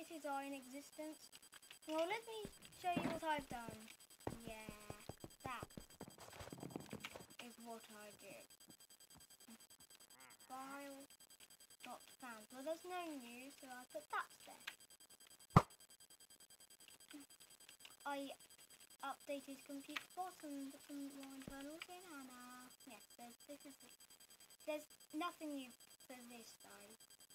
prices are in existence. Well, let me show you what I've done. Yeah, that is what I did. File not found. Well, there's no news, so I put that there. I updated computer bots and put some more internals in, and yes, there's nothing new for this though.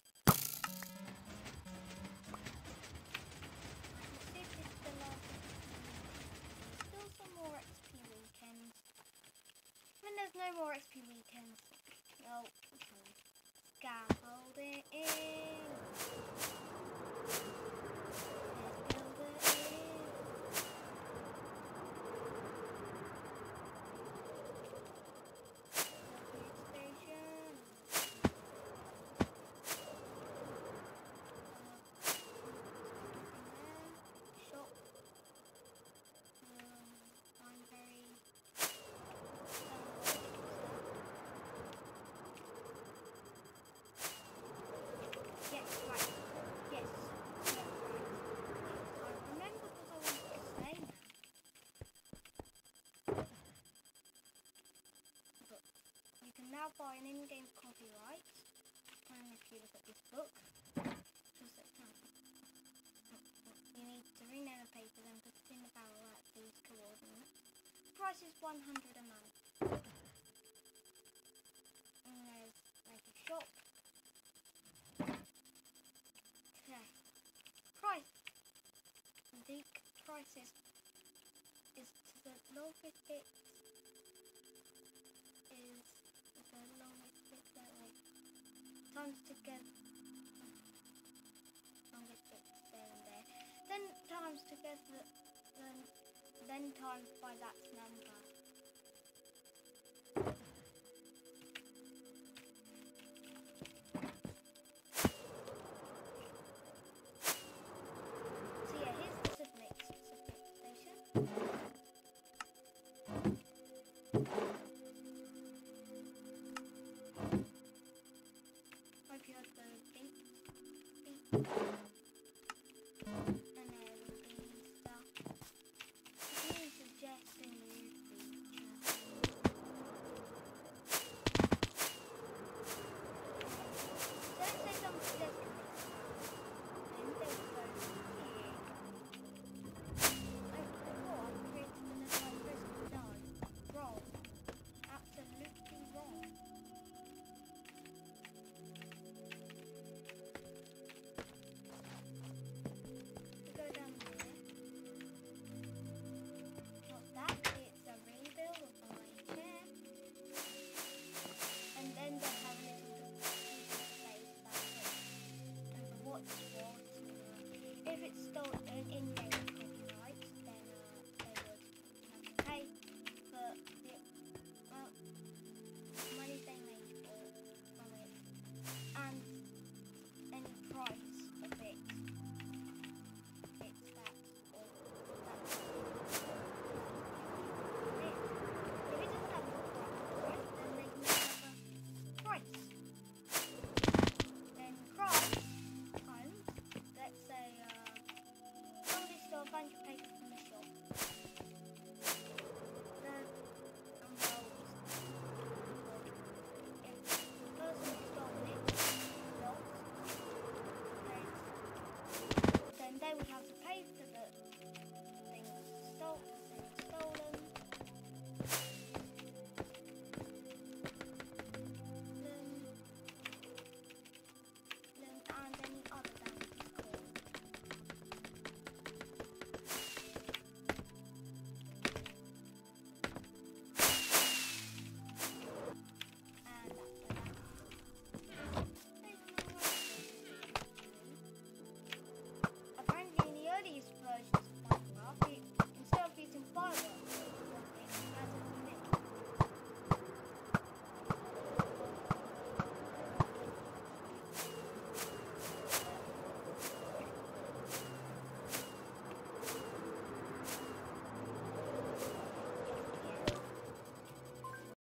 I can see if this is the last. Still some more XP weekends. When there's no more XP weekends, oh, okay. Scaffolding. Now buy an in-game copyright, and if you look at this book, you need to rename the paper, then put it in the barrel at these coordinates. The price is 100 a month. And there's like a shop. Price. The price is to the lowest bit. Times together, longest bit there and there. Then times together, then times by that number. So yeah, here's the submit station. Hope you had the beep.